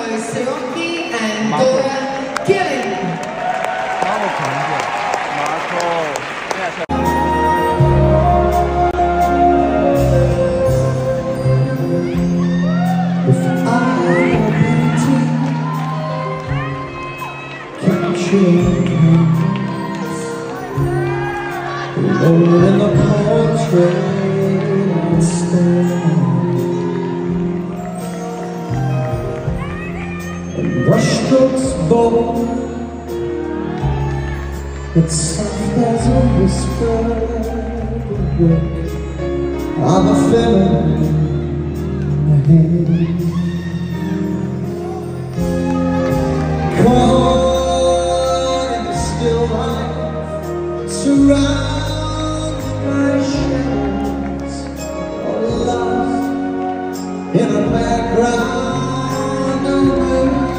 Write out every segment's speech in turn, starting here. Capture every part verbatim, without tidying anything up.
Nicola Seocchi and Dora Killing. If I were painting, capturing hands, alone in the portrait I'd stand, and brushstrokes bold, it's soft as a whisper of a feeling. Caught in the still life, surrounded by shadows, or lost in a background of blue.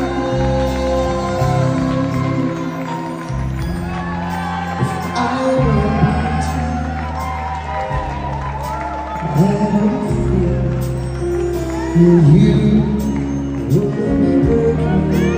If I were a painting, then you would be working.